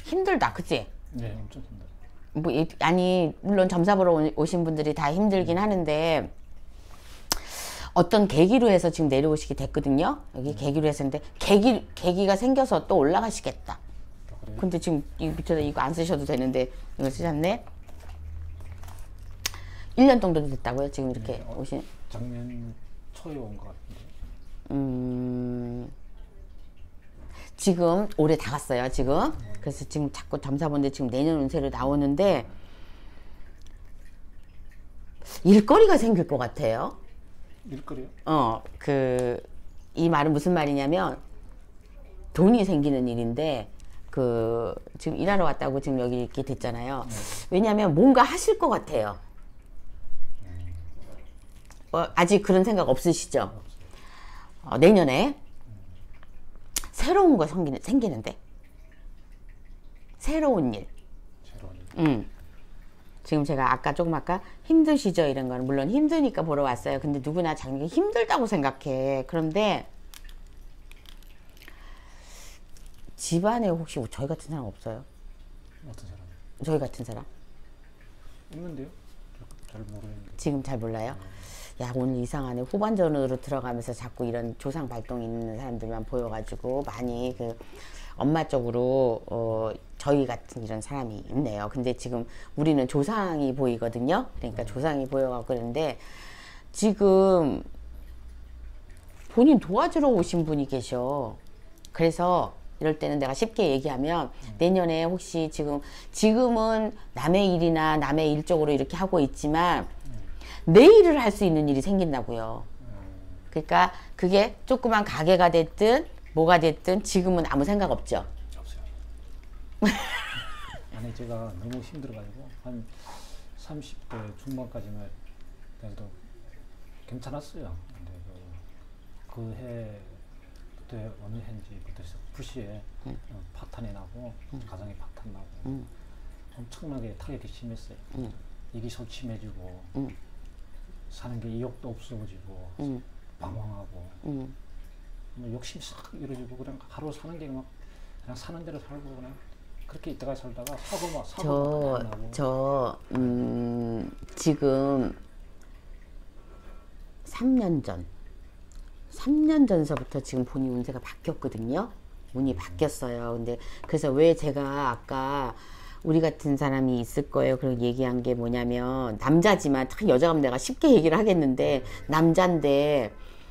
힘들다, 그치? 네, 엄청 힘들어요. 아니, 물론 점사 보러 오신 분들이 다 힘들긴 하는데, 어떤 계기로 해서 지금 내려오시게 됐거든요. 여기 계기로 했었는데, 계기가 생겨서 또 올라가시겠다. 근데 지금 이 밑에다 이거 안 쓰셔도 되는데, 이거 쓰셨네? 1년 정도 됐다고요? 지금 이렇게 오신? 작년 초에 온 것 같은데. 지금 올해 다 갔어요, 지금. 그래서 지금 자꾸 점사 보는데 지금 내년 운세로 나오는데, 일거리가 생길 것 같아요. 일거리요? 이 말은 무슨 말이냐면, 돈이 생기는 일인데, 지금 일하러 왔다고 지금 여기 이렇게 됐잖아요. 왜냐면 뭔가 하실 것 같아요. 아직 그런 생각 없으시죠? 내년에 새로운 거 생기는데, 새로운 일. 지금 제가 아까 힘드시죠? 이런 거는 물론 힘드니까 보러 왔어요. 근데 누구나 자기가 힘들다고 생각해. 그런데 집안에 혹시 저희 같은 사람 없어요? 어떤 사람? 저희 같은 사람? 있는데요? 잘 모르겠는데. 지금 잘 몰라요? 야, 오늘 이상하네. 후반전으로 들어가면서 자꾸 이런 조상 발동이 있는 사람들만 보여가지고 많이 엄마 쪽으로 저희 같은 이런 사람이 있네요. 근데 지금 우리는 조상이 보이거든요. 그러니까 조상이 보여가고 그러는데 지금 본인 도와주러 오신 분이 계셔. 그래서 이럴 때는 내가 쉽게 얘기하면 내년에 혹시 지금은 남의 일이나 남의 일 쪽으로 이렇게 하고 있지만 내 일을 할 수 있는 일이 생긴다고요. 그러니까 그게 조그만 가게가 됐든 뭐가 됐든 지금은 아무 생각 없죠? 없어요. 아니 제가 너무 힘들어가지고 한 30대 중반까지만 그래도 괜찮았어요. 근데 그 해부터 어느 해인지부터 불시에 파탄이 나고 가정에 파탄 나고 엄청나게 타격이 심했어요. 일이 소침해지고 사는 게意欲도 없어지고 방황하고 욕심 싹 이루어지고 그냥 하루 사는 게 막 그냥 사는 대로 살고 그냥 그렇게 있다가 살다가 사고 나고 지금 3년 전서부터 지금 본인 운세가 바뀌었거든요. 운이 바뀌었어요. 근데 그래서 왜 제가 아까 우리 같은 사람이 있을 거예요. 그런 얘기한 게 뭐냐면 남자지만 여자가면 내가 쉽게 얘기를 하겠는데 남자인데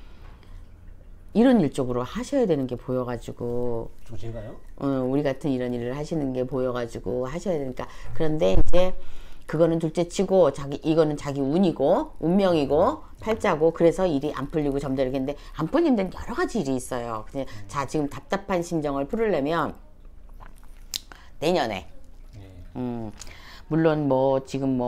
이런 일 쪽으로 하셔야 되는 게 보여가지고 제가요? 우리 같은 이런 일을 하시는 게 보여가지고 하셔야 되니까 그런데 이제 그거는 둘째 치고 이거는 자기 운이고 운명이고 팔자고 그래서 일이 안 풀리고 점점 이렇게 했는데 안 풀리는 데는 여러 가지 일이 있어요. 그냥 자 지금 답답한 심정을 풀으려면 내년에 물론 지금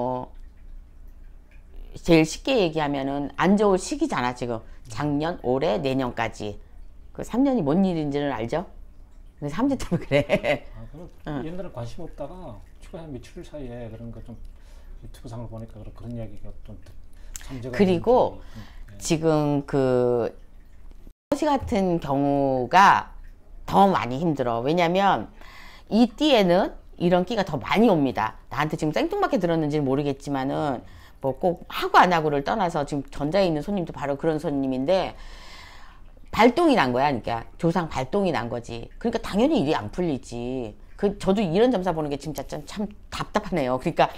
제일 쉽게 얘기하면은 안 좋을 시기잖아 지금 작년, 올해, 내년까지 그 3년이 뭔 일인지는 알죠? 근데 3년 때문에 그래. 옛날에 관심 없다가 최근 한 며칠 사이에 그런 거 좀 유튜브상을 보니까 그런 이야기가 좀 그리고 지금 토시 같은 경우가 더 많이 힘들어. 왜냐면 이 띠에는 이런 끼가 더 많이 옵니다. 나한테 지금 생뚱맞게 들었는지는 모르겠지만은 꼭 하고 안 하고를 떠나서 지금 전자에 있는 손님도 바로 그런 손님인데 발동이 난 거야. 그러니까 조상 발동이 난 거지. 그러니까 당연히 일이 안 풀리지. 저도 이런 점사 보는 게 진짜 참 답답하네요. 그러니까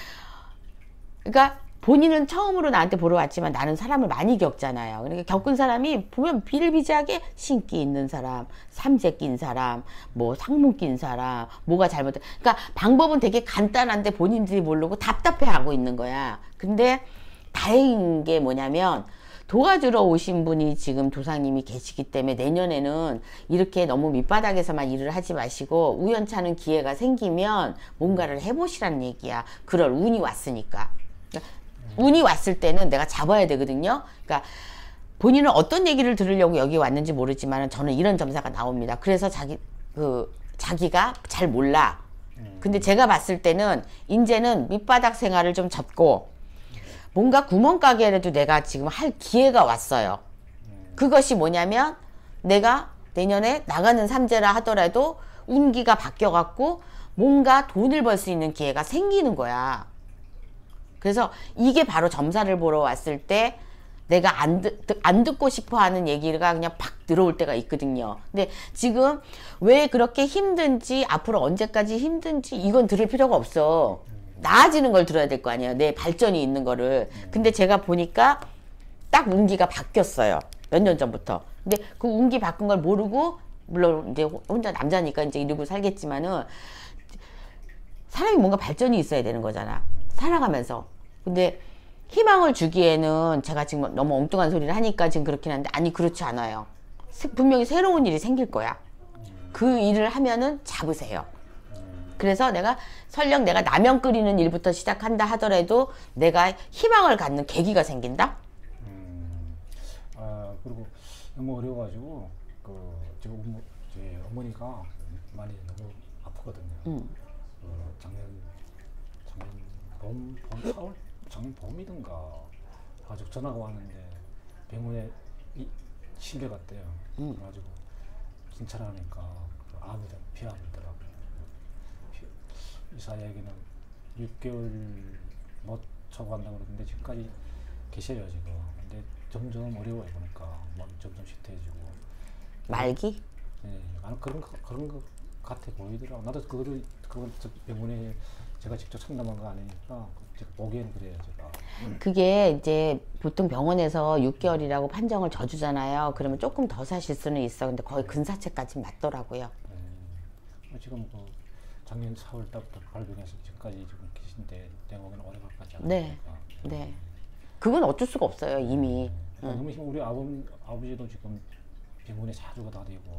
본인은 처음으로 나한테 보러 왔지만 나는 사람을 많이 겪잖아요. 그러니까 겪은 사람이 보면 비일비재하게 신기 있는 사람, 삼재 낀 사람, 상문 낀 사람, 뭐가 잘못돼. 그러니까 방법은 되게 간단한데 본인들이 모르고 답답해하고 있는 거야. 근데 다행인 게 뭐냐면 도와주러 오신 분이 지금 조상님이 계시기 때문에 내년에는 이렇게 너무 밑바닥에서만 일을 하지 마시고 우연찮은 기회가 생기면 뭔가를 해보시라는 얘기야. 그럴 운이 왔으니까. 운이 왔을 때는 내가 잡아야 되거든요. 그러니까 본인은 어떤 얘기를 들으려고 여기 왔는지 모르지만 저는 이런 점사가 나옵니다. 그래서 자기가 잘 몰라. 근데 제가 봤을 때는 이제는 밑바닥 생활을 좀 접고 뭔가 구멍가게라도 내가 지금 할 기회가 왔어요. 그것이 뭐냐면 내가 내년에 나가는 삼재라 하더라도 운기가 바뀌어갖고 뭔가 돈을 벌 수 있는 기회가 생기는 거야. 그래서 이게 바로 점사를 보러 왔을 때 내가 안 듣고 싶어 하는 얘기가 그냥 팍 들어올 때가 있거든요. 근데 지금 왜 그렇게 힘든지, 앞으로 언제까지 힘든지, 이건 들을 필요가 없어. 나아지는 걸 들어야 될 거 아니에요. 내 발전이 있는 거를. 근데 제가 보니까 딱 운기가 바뀌었어요. 몇 년 전부터. 근데 그 운기 바꾼 걸 모르고, 물론 이제 혼자 남자니까 이제 이러고 살겠지만은, 사람이 뭔가 발전이 있어야 되는 거잖아. 살아가면서. 근데 희망을 주기에는 제가 지금 너무 엉뚱한 소리를 하니까 지금 그렇긴 한데, 아니, 그렇지 않아요. 분명히 새로운 일이 생길 거야. 그 일을 하면은 잡으세요. 그래서 설령 내가 라면 끓이는 일부터 시작한다 하더라도 내가 희망을 갖는 계기가 생긴다? 그리고 너무 어려워가지고, 지금 제 어머니가 많이 너무 아프거든요. 작년 봄이든가 가지고 전화가 왔는데 병원에 실려갔대요. 그래가지고 진찰하니까 암이든 비암이더라고요. 의사 얘기는 6개월 못 차고 간다고 그러는데 지금까지 계셔요 지금. 근데 점점 어려워요 보니까 몸이 점점 쇠퇴해지고. 말기? 네, 그런 것 같아 보이더라고. 나도 그걸 병원에 제가 직접 상담한 거 아니니까 보기에는 그래요 제가. 그게 이제 보통 병원에서 6개월이라고 판정을 져주잖아요. 그러면 조금 더 사실 수는 있어. 근데 거의 근사체까지 맞더라고요. 지금 작년 4월 달부터 발병해서 지금까지 지금 계신데 내 몸에는 오래 갈 것 같지 않아요? 네. 네. 그건 어쩔 수가 없어요 이미. 너무 우리 아버지도 지금 병원에 자주 가다 되고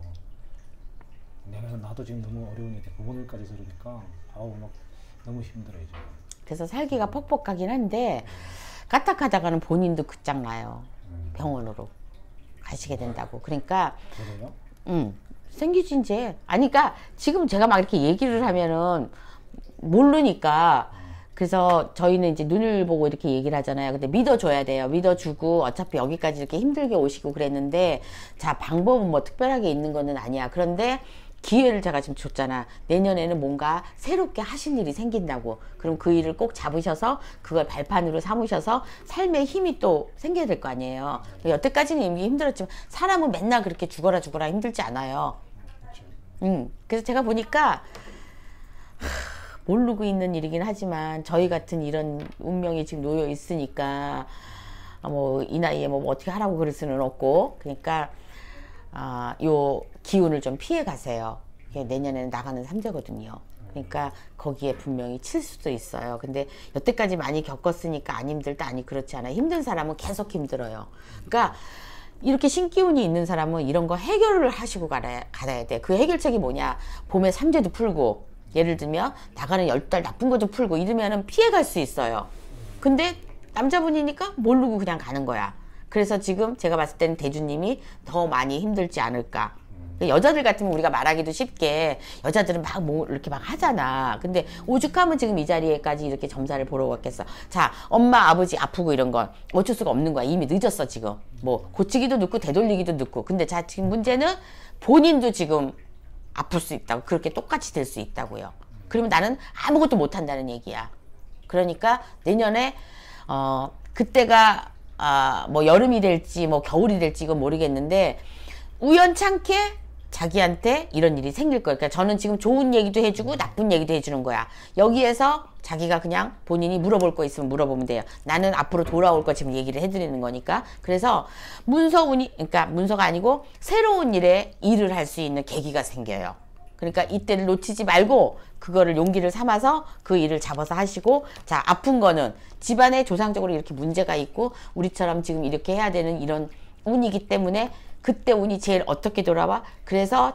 나도 지금 너무 어려운데 부모님까지 들으니까 막 너무 힘들어요 지금. 그래서 살기가 퍽퍽하긴 한데 까딱하다가는 본인도 끝장나요. 병원으로 가시게 된다고. 그러니까 그래요? 생기지 이제. 아니 그러니까 지금 제가 막 이렇게 얘기를 하면은 모르니까. 그래서 저희는 이제 눈을 보고 이렇게 얘기를 하잖아요. 근데 믿어줘야 돼요. 믿어주고 어차피 여기까지 이렇게 힘들게 오시고 그랬는데, 자, 방법은 뭐 특별하게 있는 거는 아니야. 그런데 기회를 제가 지금 줬잖아. 내년에는 뭔가 새롭게 하실 일이 생긴다고. 그럼 그 일을 꼭 잡으셔서 그걸 발판으로 삼으셔서 삶의 힘이 또 생겨야 될 거 아니에요. 여태까지는 이미 힘들었지만 사람은 맨날 그렇게 죽어라 힘들지 않아요. 그래서 제가 보니까 모르고 있는 일이긴 하지만 저희 같은 이런 운명이 지금 놓여 있으니까 뭐 이 나이에 뭐 어떻게 하라고 그럴 수는 없고, 그러니까 요 기운을 좀 피해 가세요. 내년에는 나가는 삼재거든요. 그러니까 거기에 분명히 칠 수도 있어요. 근데 여태까지 많이 겪었으니까 안 힘들다, 아니 그렇지 않아요. 힘든 사람은 계속 힘들어요. 그러니까 이렇게 신기운이 있는 사람은 이런 거 해결을 하시고 가야 돼. 그 해결책이 뭐냐? 봄에 삼재도 풀고, 예를 들면 나가는 10달 나쁜 거 좀 풀고 이러면은 피해 갈 수 있어요. 근데 남자분이니까 모르고 그냥 가는 거야. 그래서 지금 제가 봤을 때는 대주님이 더 많이 힘들지 않을까. 여자들 같으면 우리가 말하기도 쉽게, 여자들은 막 뭐 이렇게 막 하잖아. 근데 오죽하면 지금 이 자리에까지 이렇게 점사를 보러 왔겠어. 자, 엄마 아버지 아프고 이런 건 어쩔 수가 없는 거야. 이미 늦었어 지금. 뭐 고치기도 늦고 되돌리기도 늦고. 근데 자, 지금 문제는 본인도 지금 아플 수 있다고, 그렇게 똑같이 될 수 있다고요. 그러면 나는 아무것도 못 한다는 얘기야. 그러니까 내년에 그때가 뭐 여름이 될지 뭐 겨울이 될지 이건 모르겠는데 우연찮게 자기한테 이런 일이 생길 거예요. 그러니까 저는 지금 좋은 얘기도 해주고 나쁜 얘기도 해주는 거야. 여기에서 자기가 그냥 본인이 물어볼 거 있으면 물어보면 돼요. 나는 앞으로 돌아올 거 지금 얘기를 해드리는 거니까. 그래서 그러니까 문서가 아니고 새로운 일에 일을 할 수 있는 계기가 생겨요. 그러니까 이때를 놓치지 말고 그거를 용기를 삼아서 그 일을 잡아서 하시고, 자, 아픈 거는 집안에 조상적으로 이렇게 문제가 있고 우리처럼 지금 이렇게 해야 되는 이런 운이기 때문에 그때 운이 제일 어떻게 돌아와? 그래서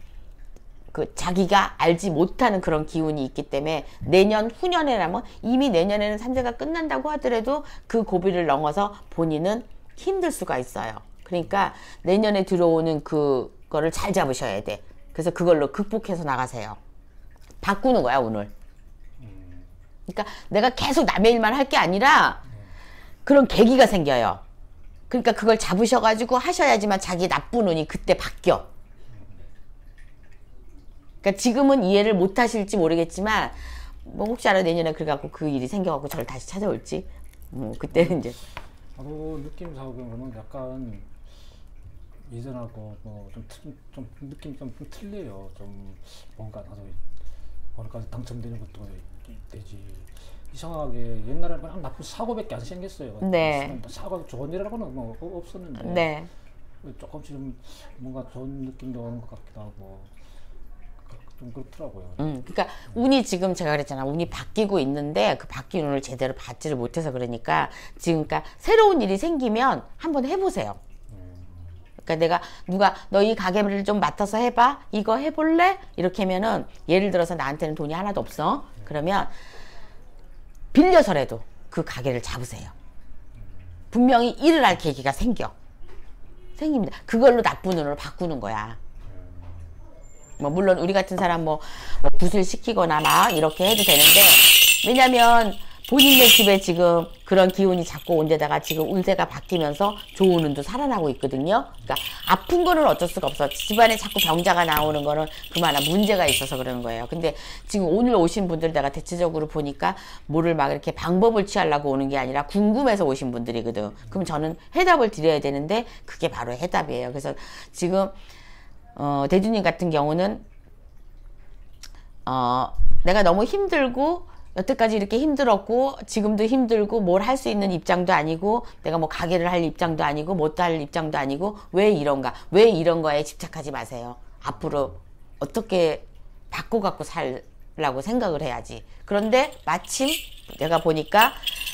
자기가 알지 못하는 그런 기운이 있기 때문에 내년 후년에라면, 이미 내년에는 삼재가 끝난다고 하더라도 그 고비를 넘어서 본인은 힘들 수가 있어요. 그러니까 내년에 들어오는 그거를 잘 잡으셔야 돼. 그래서 그걸로 극복해서 나가세요. 바꾸는 거야 오늘. 그러니까 내가 계속 남의 일만 할 게 아니라 그런 계기가 생겨요. 그러니까 그걸 잡으셔가지고 하셔야지만 자기 나쁜 운이 그때 바뀌어. 그러니까 지금은 이해를 못 하실지 모르겠지만 뭐 혹시 알아 내년에 그래갖고 그 일이 생겨갖고 저를 다시 찾아올지 그때는 이제 나도 느낌상으로는 약간 예전하고 뭐 좀 느낌이 좀 틀려요. 좀 뭔가 나도 오늘까지 당첨되는 것도 되지. 이상하게 옛날에는 그냥 나쁜 사고밖에 안 생겼어요. 네. 사고 좋은 일이라고는 뭐 없었는데 네. 조금씩 좀 뭔가 좋은 느낌도 오는 것 같기도 하고 좀 그렇더라고요. 그러니까 운이 지금 제가 그랬잖아. 운이 바뀌고 있는데 그 바뀐 운을 제대로 받지를 못해서 그러니까 지금 그러니까 새로운 일이 생기면 한번 해보세요. 그러니까 내가 누가 너 이 가게를 좀 맡아서 해봐. 이거 해볼래? 이렇게 하면은 예를 들어서 나한테는 돈이 하나도 없어. 그러면 빌려서라도 그 가게를 잡으세요. 분명히 일을 할 계기가 생깁니다. 그걸로 나쁜 운으로 바꾸는 거야. 뭐 물론 우리 같은 사람 뭐 굿을 시키거나 막 이렇게 해도 되는데 왜냐면 본인네 집에 지금 그런 기운이 자꾸 온 데다가 지금 운세가 바뀌면서 좋은 운도 살아나고 있거든요. 그러니까 아픈 거는 어쩔 수가 없어. 집안에 자꾸 병자가 나오는 거는 그만한 문제가 있어서 그러는 거예요. 근데 지금 오늘 오신 분들 내가 대체적으로 보니까 뭐를 막 이렇게 방법을 취하려고 오는 게 아니라 궁금해서 오신 분들이거든. 그럼 저는 해답을 드려야 되는데 그게 바로 해답이에요. 그래서 지금 대주님 같은 경우는 내가 너무 힘들고 여태까지 이렇게 힘들었고 지금도 힘들고 뭘 할 수 있는 입장도 아니고 내가 뭐 가게를 할 입장도 아니고 못 할 입장도 아니고 왜 이런가 왜 이런 거에 집착하지 마세요. 앞으로 어떻게 바꿔갖고 살라고 생각을 해야지. 그런데 마침 내가 보니까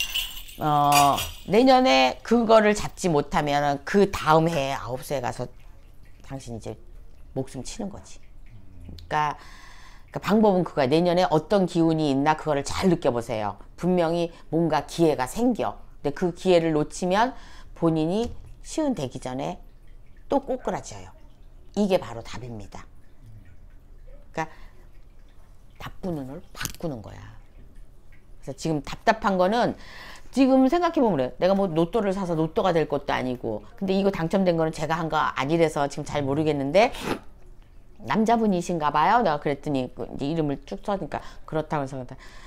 내년에 그거를 잡지 못하면 그 다음 해에 9세에 가서 당신 이제 목숨 치는 거지. 그러니까 방법은 그거야. 내년에 어떤 기운이 있나 그거를 잘 느껴보세요. 분명히 뭔가 기회가 생겨. 근데 그 기회를 놓치면 본인이 시은 되기 전에 또 꼬꾸라져요. 이게 바로 답입니다. 그러니까 나쁜 운을 바꾸는 거야. 그래서 지금 답답한 거는 지금 생각해보면 그래. 내가 뭐 로또를 사서 로또가 될 것도 아니고 근데 이거 당첨된 거는 제가 한 거 아니라서 지금 잘 모르겠는데 남자분이신가 봐요. 내가 그랬더니 이제 이름을 쭉 써니까 그렇다고 해서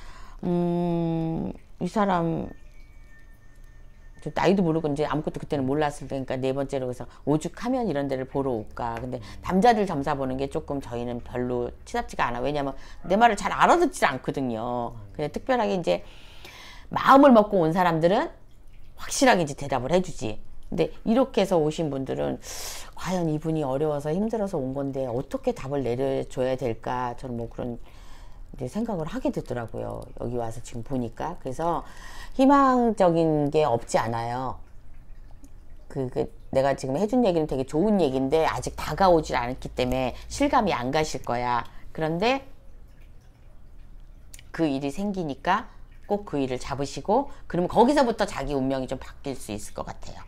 이 사람 나이도 모르고 이제 아무것도 그때는 몰랐을 테니까 네 번째로 그래서 오죽하면 이런 데를 보러 올까. 근데 남자들 점사 보는 게 조금 저희는 별로 치답지가 않아. 왜냐면 내 말을 잘 알아듣지 않거든요. 근데 특별하게 이제 마음을 먹고 온 사람들은 확실하게 이제 대답을 해주지. 근데 이렇게 해서 오신 분들은 과연 이분이 어려워서 힘들어서 온 건데 어떻게 답을 내려줘야 될까 저는 뭐 그런 이제 생각을 하게 되더라고요. 여기 와서 지금 보니까. 그래서 희망적인 게 없지 않아요. 내가 지금 해준 얘기는 되게 좋은 얘기인데 아직 다가오질 않았기 때문에 실감이 안 가실 거야. 그런데 그 일이 생기니까 꼭 그 일을 잡으시고 그러면 거기서부터 자기 운명이 좀 바뀔 수 있을 것 같아요.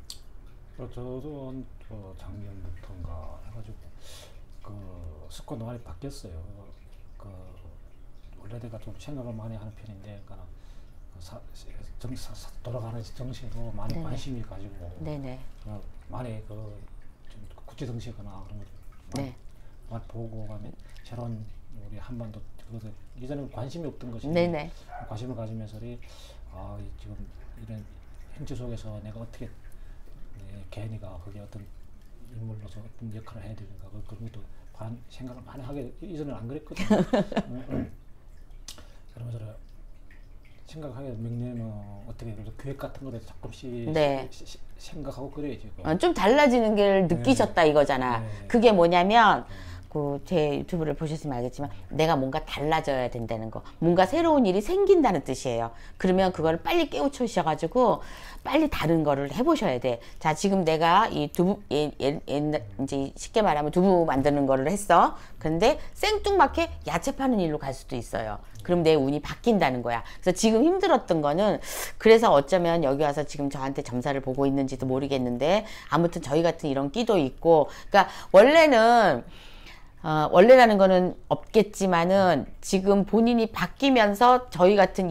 저도 작년부터인가 해가지고 그 습관도 많이 바뀌었어요. 원래 내가 좀 생각을 많이 하는 편인데, 돌아가는 정신도 많이 네네. 관심이 가지고 네네. 많이 국제 정치거나 그런 거 네. 많이 보고 가면 새로운 우리 한반도 이전에는 관심이 없던 것이 네네. 관심을 가지면서 지금 이런 현재 속에서 내가 어떻게 개인이가 거기에 어떤 인물로서 어떤 역할을 해야 되는가 그런 것도 생각을 많이 하게 이전에는 안 그랬거든요. 그러면서 생각하게 명료는 어떻게 계획 같은 거에 조금씩 네. 생각하고 그래야지. 좀 달라지는 게 느끼셨다 이거잖아. 네. 그게 뭐냐면 제 유튜브를 보셨으면 알겠지만 내가 뭔가 달라져야 된다는 거, 뭔가 새로운 일이 생긴다는 뜻이에요. 그러면 그거를 빨리 깨우쳐셔가지고 빨리 다른 거를 해보셔야 돼. 자, 지금 내가 이 두부 이제 쉽게 말하면 두부 만드는 거를 했어. 근데 생뚱맞게 야채 파는 일로 갈 수도 있어요. 그럼 내 운이 바뀐다는 거야. 그래서 지금 힘들었던 거는 그래서 어쩌면 여기 와서 지금 저한테 점사를 보고 있는지도 모르겠는데 아무튼 저희 같은 이런 끼도 있고, 그러니까 원래라는 거는 없겠지만은 지금 본인이 바뀌면서 저희 같은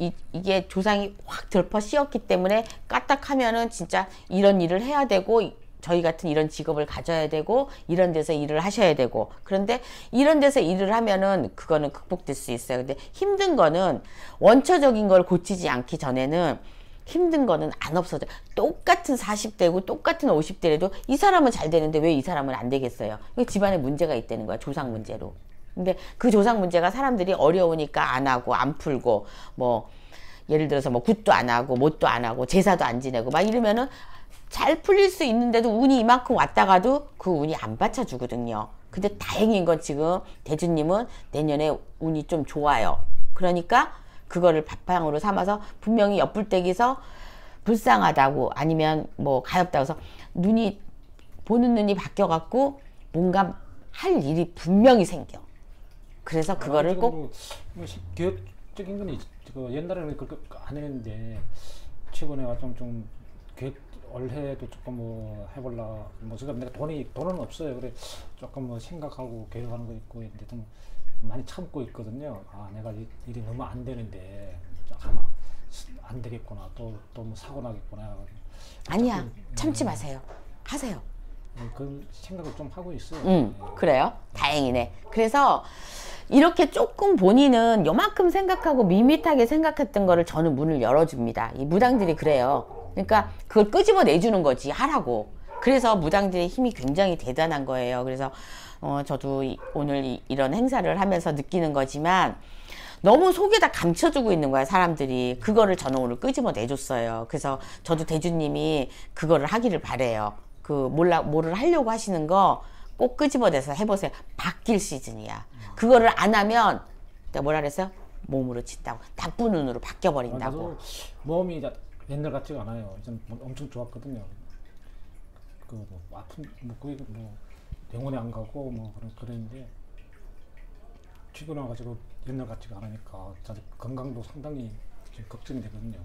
이게 조상이 확 덜퍼 씌었기 때문에 까딱하면은 진짜 이런 일을 해야 되고 저희 같은 이런 직업을 가져야 되고 이런 데서 일을 하셔야 되고 그런데 이런 데서 일을 하면은 그거는 극복될 수 있어요. 근데 힘든 거는 원초적인 걸 고치지 않기 전에는 힘든 거는 안 없어져. 똑같은 40대고 똑같은 50대라도 이 사람은 잘 되는데 왜 이 사람은 안 되겠어요? 이거 집안에 문제가 있다는 거야. 조상 문제로. 근데 그 조상 문제가 사람들이 어려우니까 안 하고 안 풀고 뭐 예를 들어서 뭐 굿도 안 하고 뭣도 안 하고 제사도 안 지내고 막 이러면은 잘 풀릴 수 있는데도 운이 이만큼 왔다가도 그 운이 안 받쳐주거든요. 근데 다행인 건 지금 대주님은 내년에 운이 좀 좋아요. 그러니까 그거를 바탕으로 삼아서 분명히 엿불떼기서 불쌍하다고 아니면 뭐 가엾다고 해서 눈이 보는 눈이 바뀌어갖고 뭔가 할 일이 분명히 생겨. 그래서 그거를 꼭 교육적인 건 그 옛날에는 그렇게 안 했는데 최근에 좀 교육 올해도 조금 뭐 해볼라 뭐 지금 내가 돈은 없어요. 그래 조금 뭐 생각하고 계획하는 거 있고 있는데 좀 많이 참고 있거든요. 아 내가 일이 너무 안 되는데 아마 안 되겠구나 또 뭐 사고 나겠구나. 아니야 참지 마세요. 하세요. 그 생각을 좀 하고 있어요. 그래요? 다행이네. 그래서 이렇게 조금 본인은 요만큼 생각하고 밋밋하게 생각했던 거를 저는 문을 열어줍니다. 이 무당들이 그래요. 그러니까 그걸 끄집어 내주는 거지 하라고. 그래서 무당들의 힘이 굉장히 대단한 거예요. 그래서 저도 오늘 이런 행사를 하면서 느끼는 거지만 너무 속에다 감춰주고 있는 거야 사람들이. 그거를 저는 오늘 끄집어 내줬어요. 그래서 저도 대주님이 그거를 하기를 바래요. 그 뭐를 하려고 하시는 거 꼭 끄집어내서 해보세요. 바뀔 시즌이야. 그거를 안 하면 내가 뭐라 그랬어요? 몸으로 친다고. 나쁜 운으로 바뀌어버린다고. 몸이 옛날 같지가 않아요. 좀 엄청 좋았거든요. 뭐 아픈 거의 병원에 안 가고 뭐 그랬는데 최근 와가지고 옛날 같지가 않으니까 건강도 상당히 지금 걱정이 되거든요.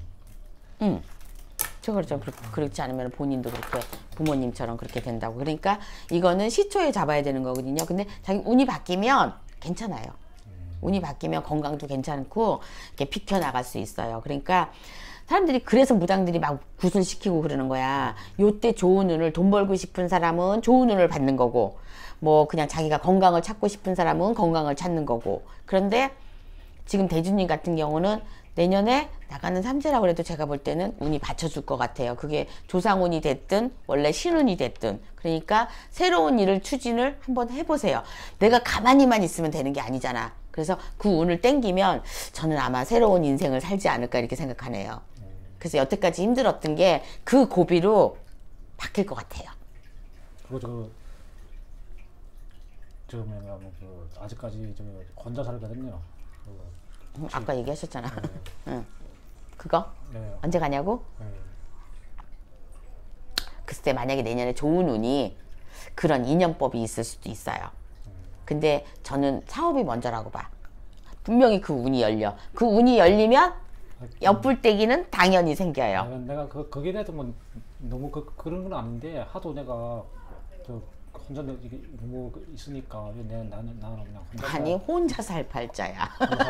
그렇죠. 그렇지 않으면 본인도 그렇게 부모님처럼 그렇게 된다고. 그러니까 이거는 시초에 잡아야 되는 거거든요. 근데 자기 운이 바뀌면 괜찮아요. 운이 바뀌면 건강도 괜찮고 이렇게 비켜나갈 수 있어요. 그러니까 사람들이 그래서 무당들이 막 구슬시키고 그러는 거야. 요때 좋은 운을 돈 벌고 싶은 사람은 좋은 운을 받는 거고 뭐 그냥 자기가 건강을 찾고 싶은 사람은 건강을 찾는 거고. 그런데 지금 대주님 같은 경우는 내년에 나가는 삼재라고 해도 제가 볼 때는 운이 받쳐줄 것 같아요. 그게 조상운이 됐든 원래 신운이 됐든. 그러니까 새로운 일을 추진을 한번 해보세요. 내가 가만히만 있으면 되는 게 아니잖아. 그래서 그 운을 땡기면 저는 아마 새로운 인생을 살지 않을까 이렇게 생각하네요. 그래서 여태까지 힘들었던 게 그 고비로 바뀔 것 같아요. 그리고 아직까지 혼자 살거든요. 아까 얘기하셨잖아. 네. 응. 그거? 네. 언제 가냐고? 네. 글쎄 만약에 내년에 좋은 운이 그런 인연법이 있을 수도 있어요. 근데 저는 사업이 먼저라고 봐. 분명히 그 운이 열려. 그 운이 열리면 엿불떼기는 당연히 생겨요. 내가 거기에 대해서 뭐 너무 그런 건 아닌데 하도 내가 혼자 이게 너무 있으니까 나는 그냥 혼자 아니 혼자 살 팔자야.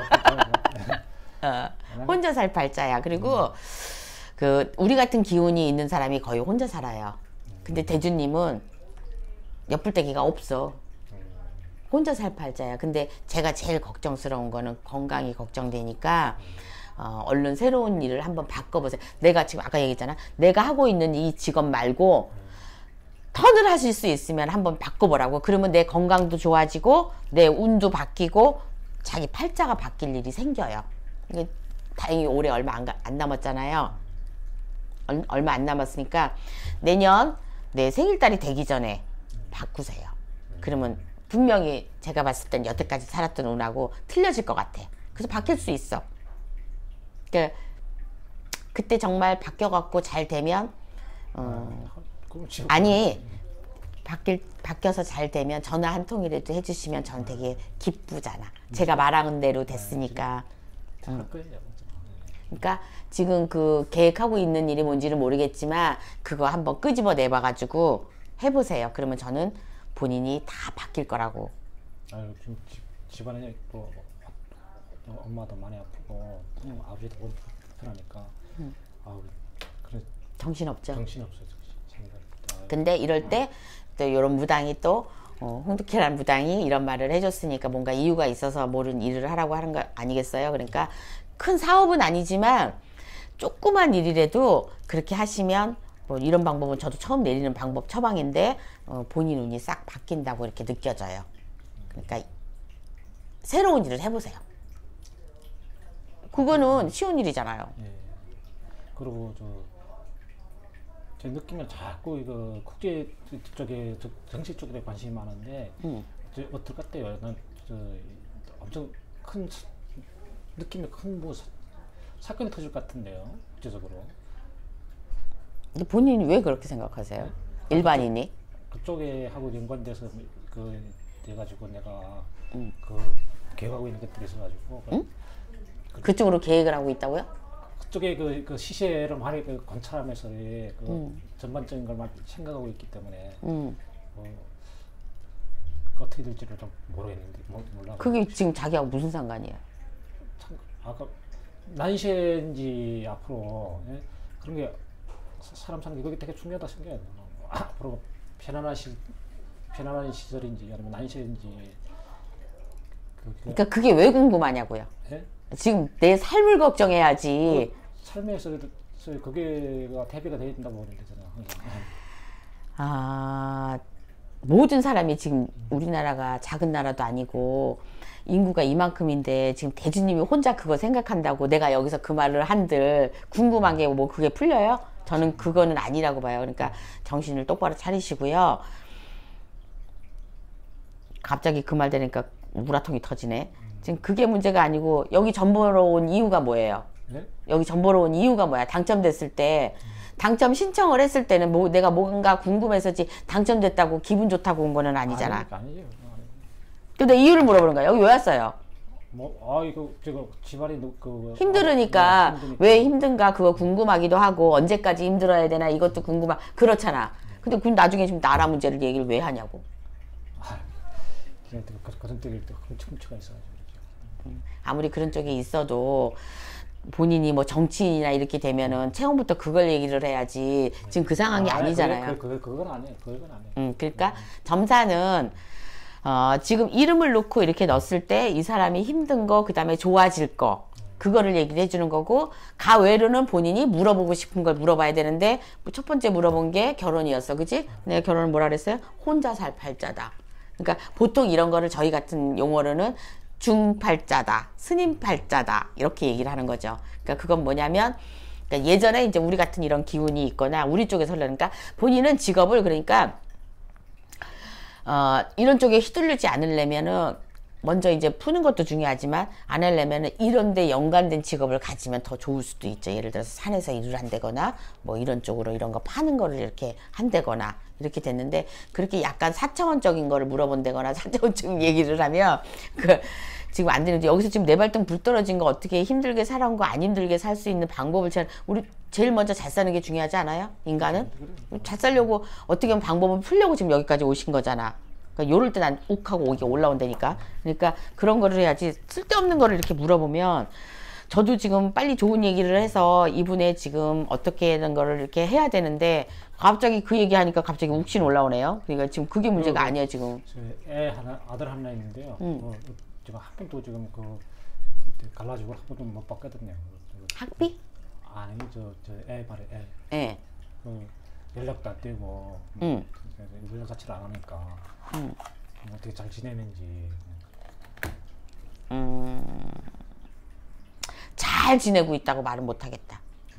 혼자 살 팔자야. 그리고 그 우리 같은 기운이 있는 사람이 거의 혼자 살아요. 근데 대주님은 엿불떼기가 없어. 혼자 살 팔자야. 근데 제가 제일 걱정스러운 거는 건강이 걱정되니까 얼른 새로운 일을 한번 바꿔보세요. 내가 지금 아까 얘기했잖아. 내가 하고 있는 이 직업 말고 턴을 하실 수 있으면 한번 바꿔보라고. 그러면 내 건강도 좋아지고 내 운도 바뀌고 자기 팔자가 바뀔 일이 생겨요. 이게 다행히 올해 얼마 안 남았잖아요. 얼마 안 남았으니까 내년 내 생일달이 되기 전에 바꾸세요. 그러면 분명히 제가 봤을 땐 여태까지 살았던 운하고 틀려질 것 같아. 그래서 바뀔 수 있어. 그때 정말 바뀌어갖고 잘 되면 아니 바뀌어서 잘 되면 전화 한 통이라도 해주시면 전 되게 기쁘잖아. 제가 말한 대로 됐으니까. 그러니까 지금 그 계획하고 있는 일이 뭔지는 모르겠지만 그거 한번 끄집어 내봐가지고 해보세요. 그러면 저는 본인이 다 바뀔 거라고. 지금 집안에 또 엄마도 많이 아프고 아버지도 머리 불편하니까 그래 정신없죠. 정신없어요. 근데 이럴 때 또 이런 무당이 또 홍두깨란 무당이 이런 말을 해줬으니까 뭔가 이유가 있어서 모르는 일을 하라고 하는 거 아니겠어요? 그러니까 큰 사업은 아니지만 조그만 일이라도 그렇게 하시면 뭐 이런 방법은 저도 처음 내리는 방법 처방인데 본인 운이 싹 바뀐다고 이렇게 느껴져요. 그러니까 새로운 일을 해보세요. 그거는 쉬운 일이잖아요. 예. 그리고 제 느낌은 자꾸 이거 국제 쪽에 정치 쪽에 관심이 많은데 어떨 것 같아요? 난 엄청 큰 느낌이 큰 뭐 사건이 터질 것 같은데요, 국제적으로. 근데 본인이 왜 그렇게 생각하세요? 일반인이? 그쪽에 하고 연관돼서 돼가지고 내가 계획하고 있는 것들이 있어가지고 그쪽으로 계획을 하고 있다고요? 그쪽에 그 시세를 많이 관찰하면서 전반적인 걸 많이 생각하고 있기 때문에 어떻게 될지를 좀 모르겠는데 몰라. 그게 지금 자기하고 무슨 상관이에요? 아까 난시인지 앞으로 그런 게 사람 사는 게 그게 되게 중요하다 생각해요. 앞으로 편안한 시절인지 아니면 난시인지. 그러니까 그게 왜 궁금하냐고요? 예? 지금 내 삶을 걱정해야지. 삶에서 그게가 대비가 되어 있다고 보면 되잖아요. 아, 모든 사람이 지금 우리나라가 작은 나라도 아니고 인구가 이만큼인데 지금 대주님이 혼자 그거 생각한다고 내가 여기서 그 말을 한들 궁금한 게 뭐 그게 풀려요? 저는 그거는 아니라고 봐요. 그러니까 정신을 똑바로 차리시고요. 갑자기 그 말 되니까 우라통이 터지네. 지금 그게 문제가 아니고 여기 전 보러 온 이유가 뭐예요? 네? 여기 전 보러 온 이유가 뭐야? 당첨됐을 때 당첨 신청을 했을 때는 뭐 내가 뭔가 궁금해서지 당첨됐다고 기분 좋다고 온 거는 아니잖아. 아니죠. 근데 이유를 물어보는 거야. 여기 왜 왔어요? 이거 집안이 힘들으니까 왜 힘든가 그거 궁금하기도 하고 언제까지 힘들어야 되나 이것도 궁금하 그렇잖아. 근데 그 나중에 지금 나라 문제를 얘기를 왜 하냐고. 그런 쪽에 또 흠추가 있어가지고. 아무리 그런 쪽에 있어도 본인이 뭐 정치인이나 이렇게 되면은 처음부터 그걸 얘기를 해야지. 지금 그 상황이 아니잖아요. 그건 아니에요. 그건 아니에요. 그러니까 점사는 지금 이름을 놓고 이렇게 넣었을 때 이 사람이 힘든 거, 그 다음에 좋아질 거, 그거를 얘기를 해주는 거고, 가외로는 본인이 물어보고 싶은 걸 물어봐야 되는데, 첫 번째 물어본 게 결혼이었어. 그치? 내가 결혼을 뭐라 그랬어요? 혼자 살 팔자다. 그러니까 보통 이런 거를 저희 같은 용어로는 중팔자다, 스님팔자다, 이렇게 얘기를 하는 거죠. 그러니까 그건 뭐냐면, 그러니까 예전에 이제 우리 같은 이런 기운이 있거나, 우리 쪽에서 그러니까 본인은 직업을 그러니까, 이런 쪽에 휘둘리지 않으려면은 먼저 이제 푸는 것도 중요하지만 안 하려면은 이런데 연관된 직업을 가지면 더 좋을 수도 있죠. 예를 들어서 산에서 일을 한다거나 뭐 이런 쪽으로 이런 거 파는 거를 이렇게 한다거나 이렇게 됐는데 그렇게 약간 4차원적인 거를 물어본다거나 4차원적인 얘기를 하면 지금 안 되는데 여기서 지금 내 발등 불 떨어진 거 어떻게 힘들게 살아온 거 안 힘들게 살 수 있는 방법을 우리 제일 먼저 잘 사는 게 중요하지 않아요? 인간은? 잘 살려고 어떻게 하면 방법을 풀려고 지금 여기까지 오신 거잖아. 그러니까 요럴 때 난 욱하고 이게 올라온다니까. 그러니까 그런 거를 해야지 쓸데없는 거를 이렇게 물어보면 저도 지금 빨리 좋은 얘기를 해서 이분의 지금 어떻게 하는 거를 이렇게 해야 되는데 갑자기 그 얘기하니까 갑자기 욱신 올라오네요. 그러니까 지금 그게 문제가 아니에요 지금. 아들 하나 있는데요. 제가 한 번도 지금 갈라지고 한 번도 못 봤거든요. 학비? 아니 애 말해 애. 예. 연락도 안 되고 연락 자체를 안 하니까 어떻게 잘 지내는지. 잘 지내고 있다고 말은 못 하겠다.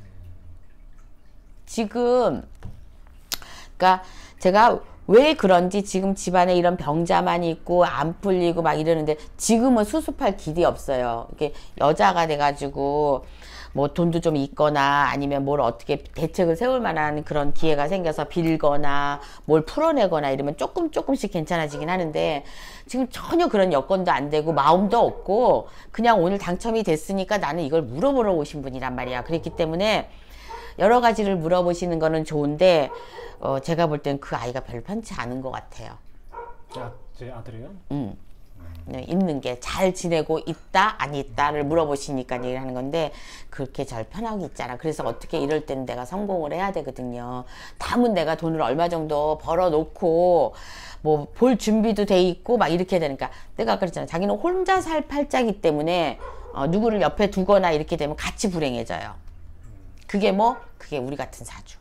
지금 그러니까 제가 왜 그런지 지금 집안에 이런 병자만 있고 안 풀리고 막 이러는데 지금은 수습할 길이 없어요. 이게 여자가 돼가지고 뭐 돈도 좀 있거나 아니면 뭘 어떻게 대책을 세울 만한 그런 기회가 생겨서 빌거나 뭘 풀어내거나 이러면 조금씩 괜찮아지긴 하는데 지금 전혀 그런 여건도 안 되고 마음도 없고 그냥 오늘 당첨이 됐으니까 나는 이걸 물어보러 오신 분이란 말이야. 그렇기 때문에 여러 가지를 물어보시는 거는 좋은데 제가 볼 땐 그 아이가 별로 편치 않은 것 같아요. 제 아들이요? 있는 게 잘 지내고 있다 안 있다를 물어보시니까 얘기를 하는 건데 그렇게 잘 편하게 있잖아. 그래서 어떻게 이럴 때는 내가 성공을 해야 되거든요. 다음은 내가 돈을 얼마 정도 벌어 놓고 뭐 볼 준비도 돼 있고 막 이렇게 되니까 내가 아까 그랬잖아. 자기는 혼자 살 팔자기 때문에 누구를 옆에 두거나 이렇게 되면 같이 불행해져요. 그게 뭐? 그게 우리 같은 사주.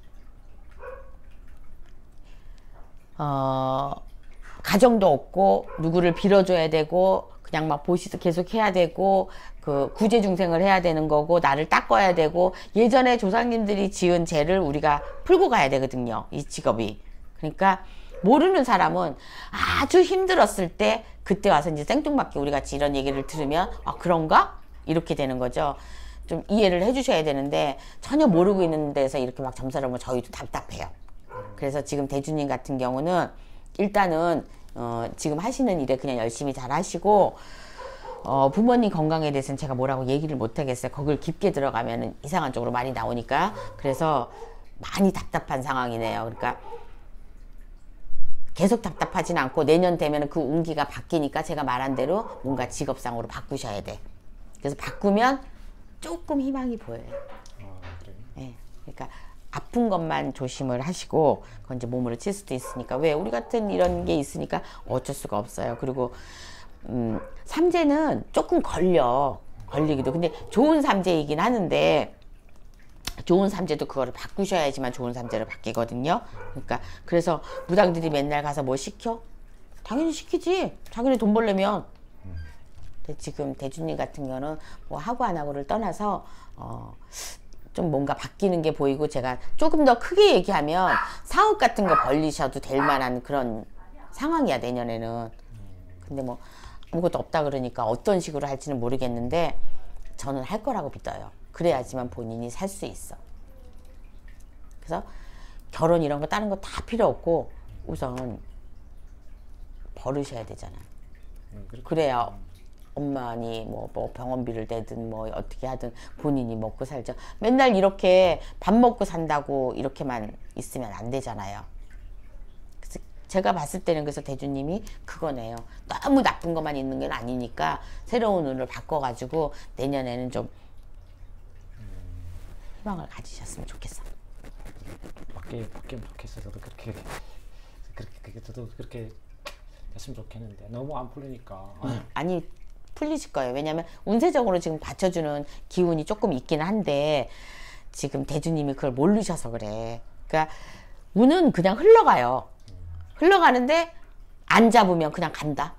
가정도 없고 누구를 빌어줘야 되고 그냥 막 보시도 계속 해야 되고 그 구제중생을 해야 되는 거고 나를 닦아야 되고 예전에 조상님들이 지은 죄를 우리가 풀고 가야 되거든요. 이 직업이. 그러니까 모르는 사람은 아주 힘들었을 때 그때 와서 이제 생뚱맞게 우리 같이 이런 얘기를 들으면 아 그런가? 이렇게 되는 거죠. 좀 이해를 해주셔야 되는데 전혀 모르고 있는 데서 이렇게 막 점사를 하면 저희도 답답해요. 그래서 지금 대주님 같은 경우는 일단은 지금 하시는 일에 그냥 열심히 잘 하시고 부모님 건강에 대해서는 제가 뭐라고 얘기를 못 하겠어요. 거길 깊게 들어가면 이상한 쪽으로 많이 나오니까. 그래서 많이 답답한 상황이네요. 그러니까 계속 답답하진 않고 내년 되면 그 운기가 바뀌니까 제가 말한 대로 뭔가 직업상으로 바꾸셔야 돼. 그래서 바꾸면 조금 희망이 보여요. 그래요? 네. 그러니까 아픈 것만 조심을 하시고 그건 이제 몸으로 칠 수도 있으니까 왜 우리 같은 이런 게 있으니까 어쩔 수가 없어요. 그리고 삼재는 조금 걸리기도 근데 좋은 삼재이긴 하는데 좋은 삼재도 그거를 바꾸셔야지만 좋은 삼재로 바뀌거든요. 그러니까 그래서 무당들이 맨날 가서 뭐 시켜? 당연히 시키지. 자기네 돈 벌려면. 근데 지금 대주님 같은 경우는 뭐 하고 안 하고를 떠나서 좀 뭔가 바뀌는 게 보이고 제가 조금 더 크게 얘기하면 사업 같은 거 벌리셔도 될 만한 그런 상황이야 내년에는. 근데 뭐 아무것도 없다 그러니까 어떤 식으로 할지는 모르겠는데 저는 할 거라고 믿어요. 그래야지만 본인이 살 수 있어. 그래서 결혼 이런 거 다른 거 다 필요 없고 우선 벌으셔야 되잖아. 그래야 엄마니 뭐 병원비를 내든 뭐 어떻게 하든 본인이 먹고 살죠. 맨날 이렇게 밥 먹고 산다고 이렇게만 있으면 안 되잖아요. 그래서 제가 봤을 때는 그래서 대주님이 그거네요. 너무 나쁜 것만 있는 건 아니니까 새로운 운을 바꿔가지고 내년에는 좀 희망을 가지셨으면 좋겠어. 바뀌면 좋겠어. 저도 그렇게 저도 그렇게 됐으면 좋겠는데 너무 안 풀리니까. 아니 풀리실 거예요. 왜냐하면 운세적으로 지금 받쳐주는 기운이 조금 있긴 한데 지금 대주님이 그걸 모르셔서 그래. 그러니까 운은 그냥 흘러가요. 흘러가는데 안 잡으면 그냥 간다.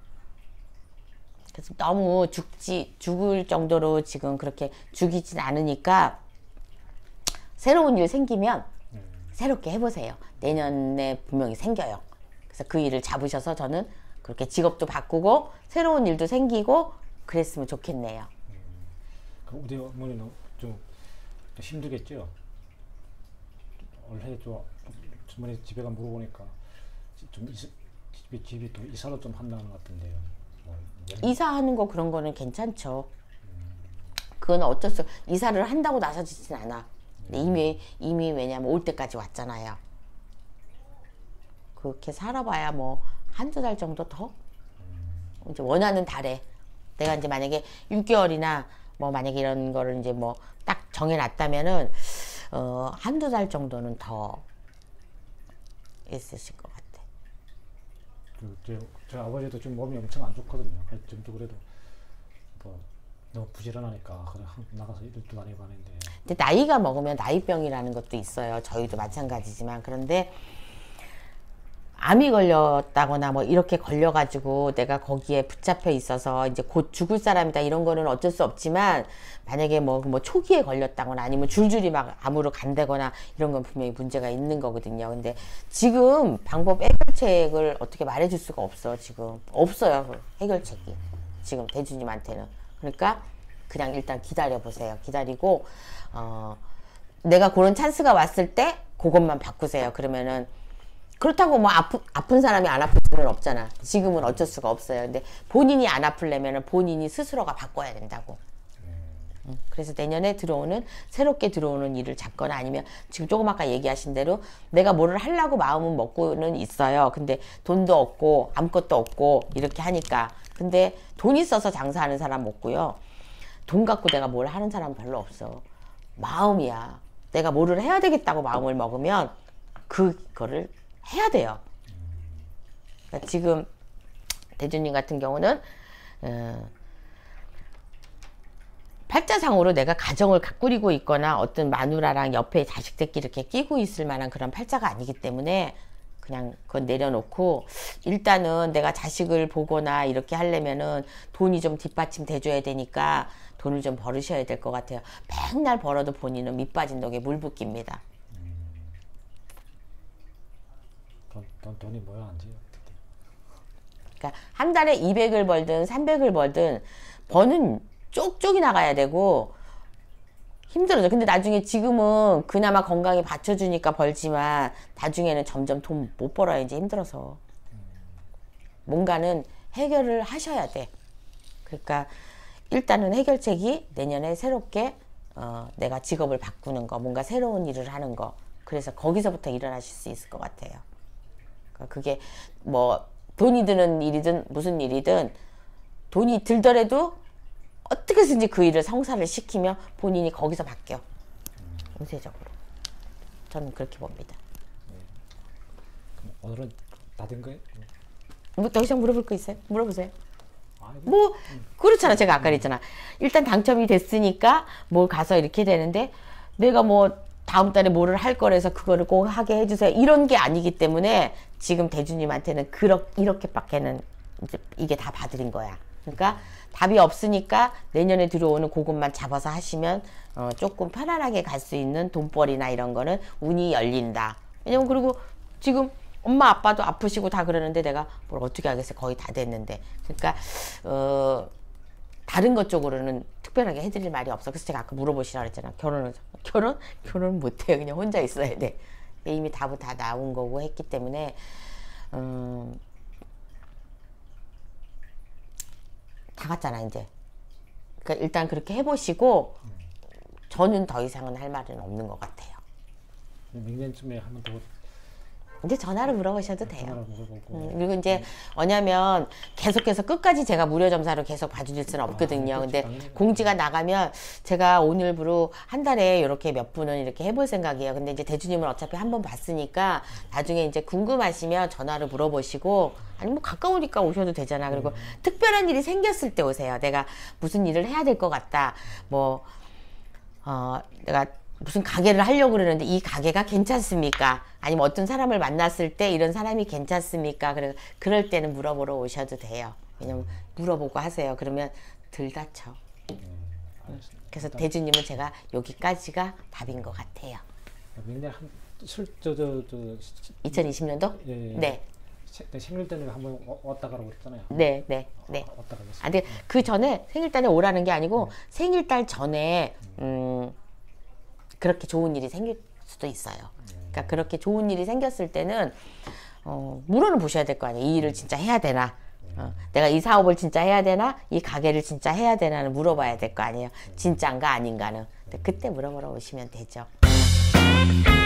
그래서 너무 죽을 정도로 지금 그렇게 죽이진 않으니까 새로운 일 생기면 새롭게 해보세요. 내년에 분명히 생겨요. 그래서 그 일을 잡으셔서 저는 그렇게 직업도 바꾸고 새로운 일도 생기고 그랬으면 좋겠네요. 그럼 우리 어머니는 좀 힘들겠죠? 올해 주말에 집에 가 물어보니까 좀 집이 또 이사를 좀 한다는 것 같은데요. 이사하는 거 그런 거는 괜찮죠. 그건 어쩔 수 이사를 한다고 나서지진 않아. 이미 왜냐면 올 때까지 왔잖아요. 그렇게 살아봐야 뭐 한두 달 정도 더? 이제 원하는 달에 내가 이제 만약에 6개월이나 뭐 만약에 이런 거를 이제 뭐 딱 정해놨다면은 한두 달 정도는 더 있으실 것 같아. 저 아버지도 좀 몸이 엄청 안 좋거든요. 좀 그래도 뭐 너무 부지런하니까 그냥 나가서 일도 다니고 하는데. 근데 나이가 먹으면 나이병이라는 것도 있어요. 저희도 마찬가지지만 그런데 암이 걸렸다거나 뭐 이렇게 걸려가지고 내가 거기에 붙잡혀 있어서 이제 곧 죽을 사람이다 이런 거는 어쩔 수 없지만 만약에 뭐 초기에 걸렸다거나 아니면 줄줄이 막 암으로 간다거나 이런 건 분명히 문제가 있는 거거든요. 근데 지금 방법 해결책을 어떻게 말해줄 수가 없어. 지금 없어요. 해결책이 지금 대주님한테는. 그러니까 그냥 일단 기다려 보세요. 기다리고 내가 그런 찬스가 왔을 때 그것만 바꾸세요. 그러면은 그렇다고 뭐 아픈 사람이 안 아플 수는 없잖아. 지금은 어쩔 수가 없어요. 근데 본인이 안 아플려면 본인이 스스로가 바꿔야 된다고. 그래서 내년에 새롭게 들어오는 일을 잡거나 아니면 지금 조금 아까 얘기하신 대로 내가 뭐를 하려고 마음은 먹고는 있어요. 근데 돈도 없고 아무것도 없고 이렇게 하니까 근데 돈 있어서 장사하는 사람 없고요. 돈 갖고 내가 뭘 하는 사람 별로 없어. 마음이야. 내가 뭐를 해야 되겠다고 마음을 먹으면 그거를 해야 돼요. 그러니까 지금 대주님 같은 경우는 팔자상으로 내가 가정을 꾸리고 있거나 어떤 마누라랑 옆에 자식 새끼 이렇게 끼고 있을 만한 그런 팔자가 아니기 때문에 그냥 그건 내려놓고 일단은 내가 자식을 보거나 이렇게 하려면은 돈이 좀 뒷받침 돼줘야 되니까 돈을 좀 벌으셔야 될 것 같아요. 맨날 벌어도 본인은 밑 빠진 독에 물 붓깁니다. 돈이 뭐야 안지? 그러니까 한 달에 200을 벌든 300을 벌든 버는 쪽쪽이 나가야 되고 힘들어져. 근데 나중에 지금은 그나마 건강이 받쳐주니까 벌지만 나중에는 점점 돈 못 벌어야 이제 힘들어서 뭔가는 해결을 하셔야 돼. 그러니까 일단은 해결책이 내년에 새롭게 내가 직업을 바꾸는 거, 뭔가 새로운 일을 하는 거. 그래서 거기서부터 일어나실 수 있을 것 같아요. 그러니까 그게 뭐 돈이 드는 일이든 무슨 일이든 돈이 들더라도 어떻게 해서든지 그 일을 성사를 시키면 본인이 거기서 바뀌어. 운세적으로. 저는 그렇게 봅니다. 오늘은 다 된 거예요? 뭐 더 이상 물어볼 거 있어요? 물어보세요. 아이고. 뭐 그렇잖아. 제가 아까 그랬잖아. 일단 당첨이 됐으니까 뭐 가서 이렇게 되는데 내가 뭐 다음 달에 뭐를 할 거라서 그거를 꼭 하게 해주세요. 이런 게 아니기 때문에 지금 대주님한테는 이렇게밖에는 이제 이게 다 봐드린 거야. 그러니까 답이 없으니까 내년에 들어오는 그것만 잡아서 하시면 조금 편안하게 갈 수 있는 돈벌이나 이런 거는 운이 열린다. 왜냐면 그리고 지금 엄마 아빠도 아프시고 다 그러는데 내가 뭘 어떻게 하겠어요. 거의 다 됐는데. 그러니까 다른 것 쪽으로는 특별하게 해드릴 말이 없어. 그래서 제가 아까 물어보시라 그랬잖아. 결혼 못해요. 그냥 혼자 있어야 돼. 이미 답은 다 나온 거고 했기 때문에 다 갔잖아 이제. 그러니까 일단 그렇게 해보시고 저는 더 이상은 할 말은 없는 것 같아요. 明年쯤에 한번 더 이제 전화로 물어보셔도 돼요. 전화로 물어보고. 그리고 이제 뭐냐면 계속해서 끝까지 제가 무료 점사로 계속 봐주실 수는 없거든요. 근데 당연히. 공지가 나가면 제가 오늘부로 한 달에 이렇게 몇 분은 이렇게 해볼 생각이에요. 근데 이제 대주님은 어차피 한 번 봤으니까 나중에 이제 궁금하시면 전화로 물어보시고 아니 뭐 가까우니까 오셔도 되잖아. 그리고 특별한 일이 생겼을 때 오세요. 내가 무슨 일을 해야 될 것 같다. 뭐 내가 무슨 가게를 하려고 그러는데 이 가게가 괜찮습니까? 아니면 어떤 사람을 만났을 때 이런 사람이 괜찮습니까? 그럴 때는 물어보러 오셔도 돼요. 왜냐면 물어보고 하세요. 그러면 덜 다쳐. 그래서 대주님은 제가 여기까지가 답인 것 같아요. 明年한 2020년도? 예, 네. 내 생일 때는 한번 왔다 가라고 했잖아요. 네. 왔다 가겠습니다. 근데 그 전에 생일달에 오라는 게 아니고 생일달 전에 그렇게 좋은 일이 생길 수도 있어요. 그러니까 그렇게 좋은 일이 생겼을 때는 물어는 보셔야 될 거 아니에요. 이 일을 진짜 해야 되나? 내가 이 사업을 진짜 해야 되나? 이 가게를 진짜 해야 되나는 물어봐야 될 거 아니에요. 진짜인가 아닌가는. 근데 그때 물어보러 오시면 되죠.